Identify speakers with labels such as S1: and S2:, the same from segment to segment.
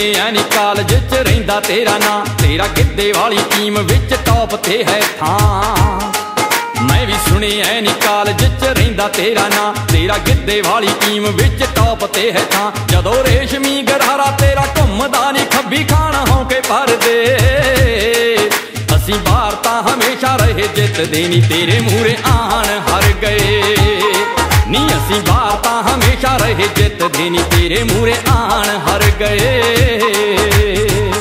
S1: सुनिया नी कालज च रहिंदा तेरा ना, तेरा गिद्दे वाली टीम विच टॉप ते है थां। मैं भी सुनिया नी कालज च रहिंदा तेरा ना, तेरा गिद्दे वाली टीम विच टॉप ते है थां। जदों रेशमी गरारा तेरा घुमदा नी खब्बी खान होके परदे, असीं बाहर तां हमेशा रहे जितदे नी तेरे मूहरे आण हार गए। नी असीं बाहर तां हमेशा रहे जितदे नी तेरे मूहरे आण हार गए।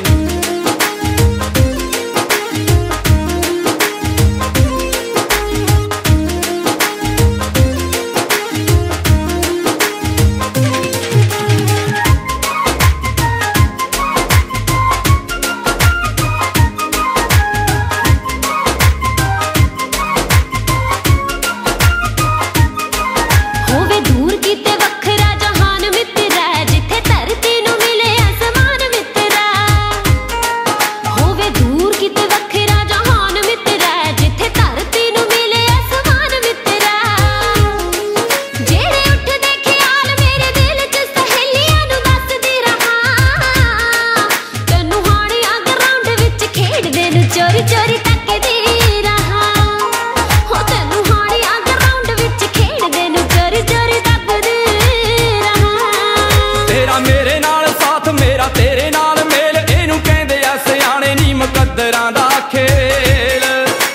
S1: मुकद्दरां दा खेल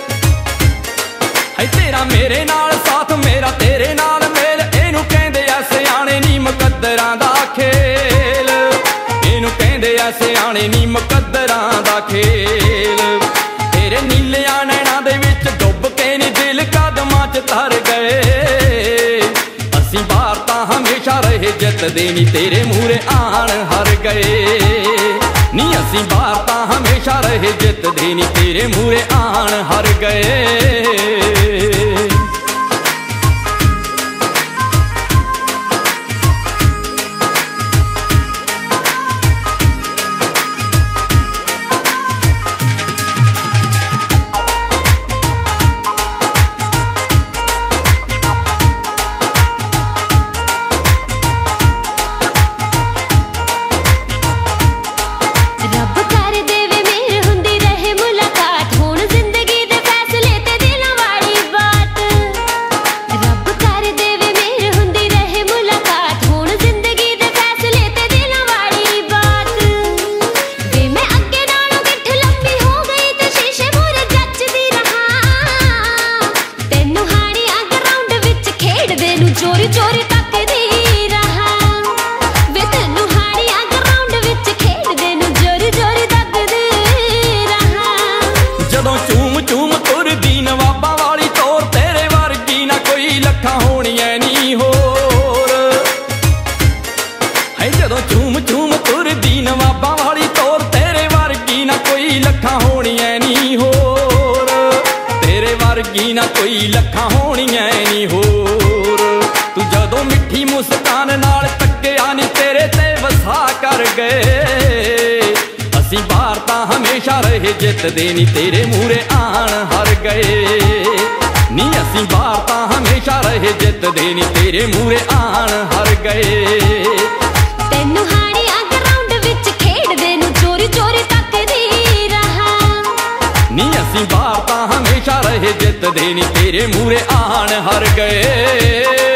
S1: है तेरा मेरे नाल साथ, मेरा तेरे नाल मेल, इनू कहंदे आ सियाणे नी मुकद्दरां दा खेल। इनू कहंदे आ सियाणे नी मुकद्दरां दा खेल। तेरे नीलियां नैणां दे विच डुब के नी दिल कदमां च तर गए। असीं बाहर तां हमेशा रहे जितदे नी तेरे मूहरे आण हार गए। नी असीं बाहर तां हमेशा रहे जितदे नी तेरे मूहरे आण हार गए। चोरी चोरी तकदी रहा वे तेनू हाड़ी अग राउंड विच खेडदे नू चोरी चोरी तकदी रहा। जदों चूम चूम तुरदी नवाबां वाली तोर, तेरे वर्गी ना कोई लखां होणीਆਂ नी होर। है जदों चूम चूम तुरदी नवाबां वाली तोर, तेरे वर्गी ना कोई लखां होणीਆਂ नी होर। तेरे वर्गी ना कोई लखां होणीਆਂ नी होर। तू जदों मिठी मुस्कान नाल तक्किया नी तेरे ते वसा कर गए। असीं बाहर तां हमेशा रहे जितदे नी तेरे मूहरे आण हार गए। नी असीं बाहर तां हमेशा रहे जितदे नी तेरे मूहरे आण हार गए। तैनू हाड़ी अग राउंड विच खेडदे नू चोरी चोरी तकदी रहा। नी असीं बाहर तां हमेशा रहे जितदे नी तेरे मूहरे आण हार गए।